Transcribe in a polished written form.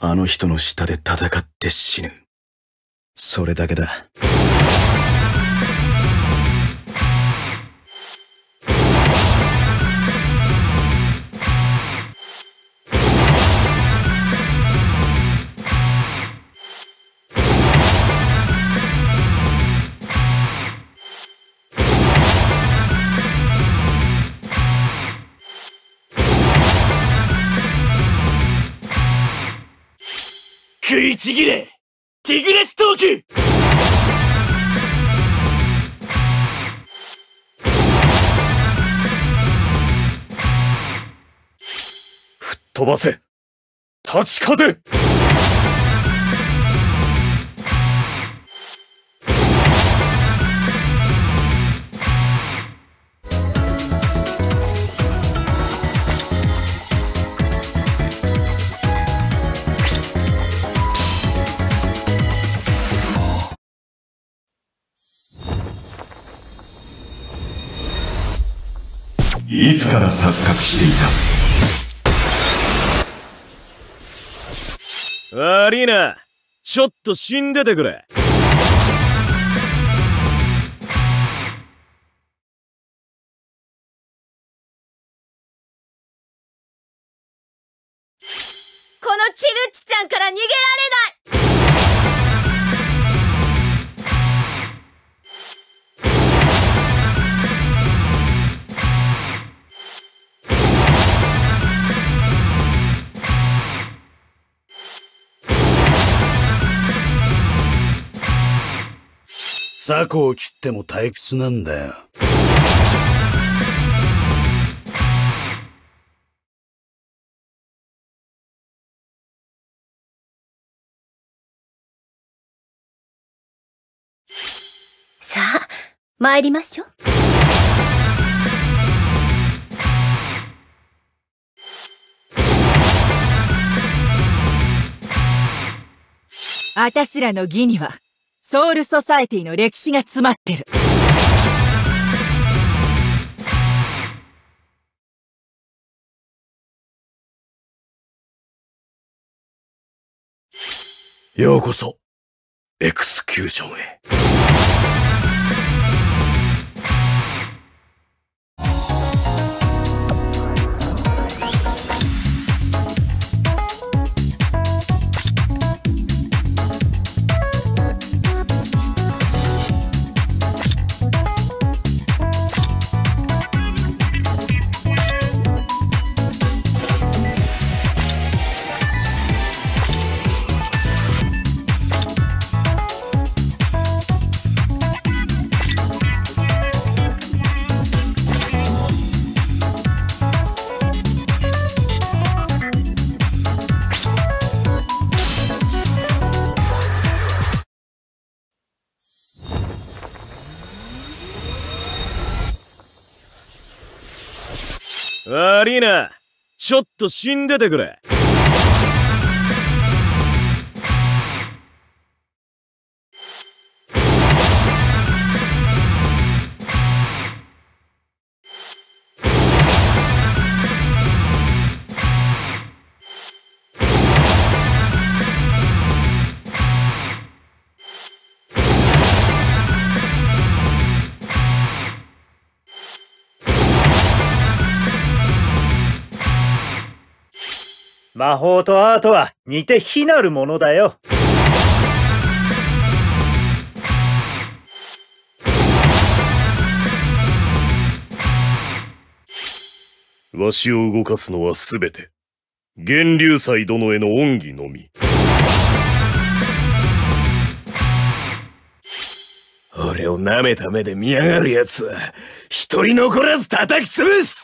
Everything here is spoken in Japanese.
あの人の下で戦って死ぬ。それだけだ。 食いちぎれティグレストーク。吹っ飛ばせ立ち風。 いつから錯覚していた。 悪いな、ちょっと死んでてくれ。 このチルッチちゃんから逃げられない。 雑魚を切っても退屈なんだよ。 さあ、参りましょう。 あたしらの義にはソウルソサエティの歴史が詰まってる。 ようこそエクスキューションへ。 悪いな、ちょっと死んでてくれ。 魔法とアートは似て非なるものだよ。 わしを動かすのはすべて源流祭殿への恩義のみ。 俺を舐めた目で見やがるやつは一人残らず叩き潰す。